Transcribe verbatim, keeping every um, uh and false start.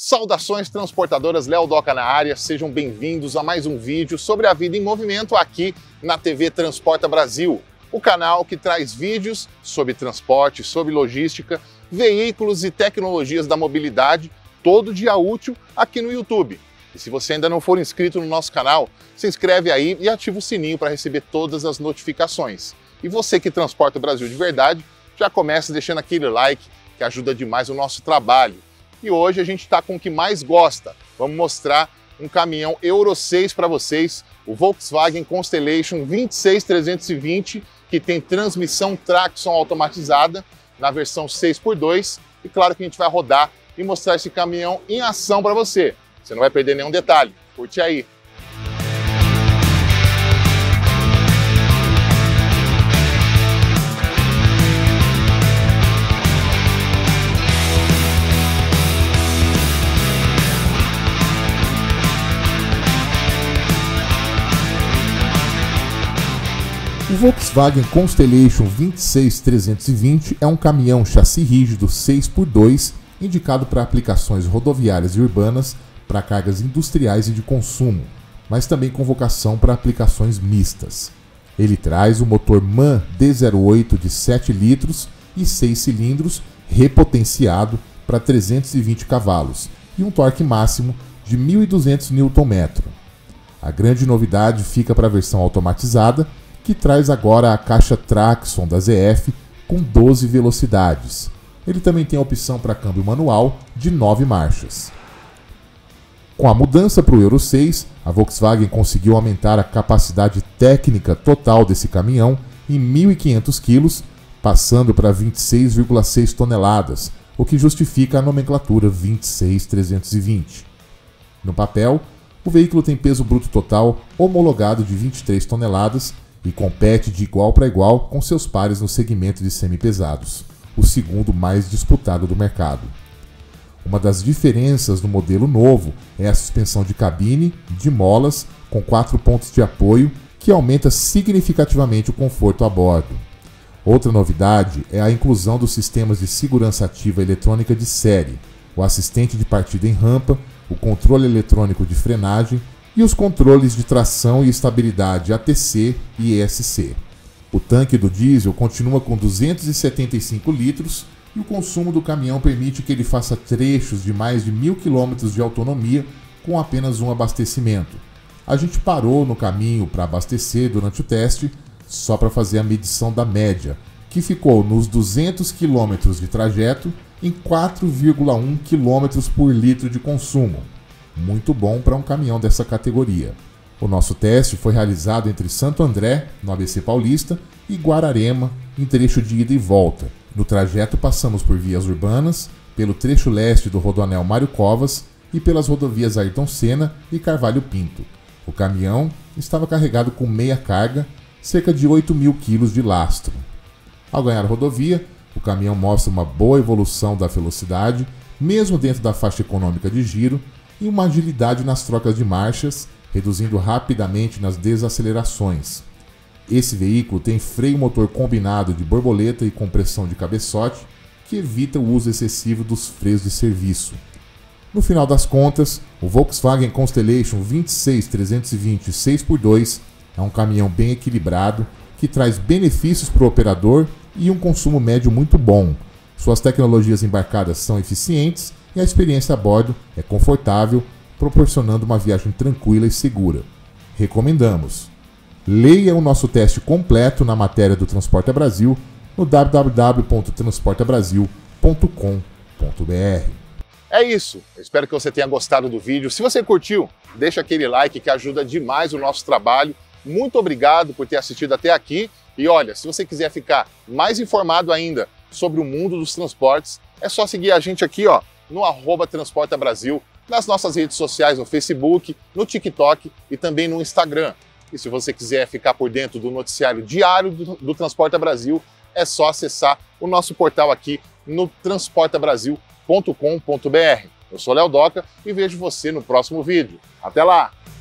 Saudações transportadoras, Léo Doca na área, sejam bem-vindos a mais um vídeo sobre a vida em movimento aqui na T V Transporta Brasil, o canal que traz vídeos sobre transporte, sobre logística, veículos e tecnologias da mobilidade, todo dia útil aqui no YouTube. E se você ainda não for inscrito no nosso canal, se inscreve aí e ativa o sininho para receber todas as notificações. E você que transporta o Brasil de verdade, já começa deixando aquele like que ajuda demais o nosso trabalho. E hoje a gente está com o que mais gosta. Vamos mostrar um caminhão Euro seis para vocês, o Volkswagen Constellation vinte e seis trezentos e vinte, que tem transmissão traction automatizada na versão seis por dois. E claro que a gente vai rodar e mostrar esse caminhão em ação para você. Você não vai perder nenhum detalhe. Curte aí! O Volkswagen Constellation vinte e seis trezentos e vinte é um caminhão chassi rígido seis por dois indicado para aplicações rodoviárias e urbanas, para cargas industriais e de consumo, mas também com vocação para aplicações mistas. Ele traz o motor MAN D zero oito de sete litros e seis cilindros repotenciado para trezentos e vinte cavalos e um torque máximo de mil e duzentos newton-metros. A grande novidade fica para a versão automatizada, que traz agora a caixa Traction da Z F com doze velocidades. Ele também tem a opção para câmbio manual de nove marchas. Com a mudança para o Euro seis, a Volkswagen conseguiu aumentar a capacidade técnica total desse caminhão em mil e quinhentos quilos, passando para vinte e seis vírgula seis toneladas, o que justifica a nomenclatura vinte e seis trezentos e vinte. No papel, o veículo tem peso bruto total homologado de vinte e três toneladas e compete de igual para igual com seus pares no segmento de semipesados, o segundo mais disputado do mercado. Uma das diferenças no modelo novo é a suspensão de cabine de molas com quatro pontos de apoio, que aumenta significativamente o conforto a bordo. Outra novidade é a inclusão dos sistemas de segurança ativa eletrônica de série, o assistente de partida em rampa, o controle eletrônico de frenagem e os controles de tração e estabilidade A T C e E S C. O tanque do diesel continua com duzentos e setenta e cinco litros e o consumo do caminhão permite que ele faça trechos de mais de mil quilômetros de autonomia com apenas um abastecimento. A gente parou no caminho para abastecer durante o teste só para fazer a medição da média, que ficou nos duzentos quilômetros de trajeto em quatro vírgula um quilômetros por litro de consumo. Muito bom para um caminhão dessa categoria. O nosso teste foi realizado entre Santo André, no A B C Paulista, e Guararema, em trecho de ida e volta. No trajeto passamos por vias urbanas, pelo trecho leste do Rodoanel Mário Covas e pelas rodovias Ayrton Senna e Carvalho Pinto. O caminhão estava carregado com meia carga, cerca de oito mil quilos de lastro. Ao ganhar rodovia, o caminhão mostra uma boa evolução da velocidade, mesmo dentro da faixa econômica de giro, e uma agilidade nas trocas de marchas, reduzindo rapidamente nas desacelerações. Esse veículo tem freio motor combinado de borboleta e compressão de cabeçote, que evita o uso excessivo dos freios de serviço. No final das contas, o Volkswagen Constellation vinte e seis trezentos e vinte seis por dois é um caminhão bem equilibrado, que traz benefícios para o operador e um consumo médio muito bom. Suas tecnologias embarcadas são eficientes e a experiência a bordo é confortável, proporcionando uma viagem tranquila e segura. Recomendamos! Leia o nosso teste completo na matéria do Transporta Brasil no w w w ponto transporta brasil ponto com ponto b r. É isso, eu espero que você tenha gostado do vídeo. Se você curtiu, deixa aquele like que ajuda demais o nosso trabalho. Muito obrigado por ter assistido até aqui. E olha, se você quiser ficar mais informado ainda sobre o mundo dos transportes, é só seguir a gente aqui, ó, no arroba Transporta Brasil, nas nossas redes sociais, no Facebook, no TikTok e também no Instagram. E se você quiser ficar por dentro do noticiário diário do, do Transporta Brasil, é só acessar o nosso portal aqui no transporta brasil ponto com ponto b r. Eu sou Léo Doca e vejo você no próximo vídeo. Até lá!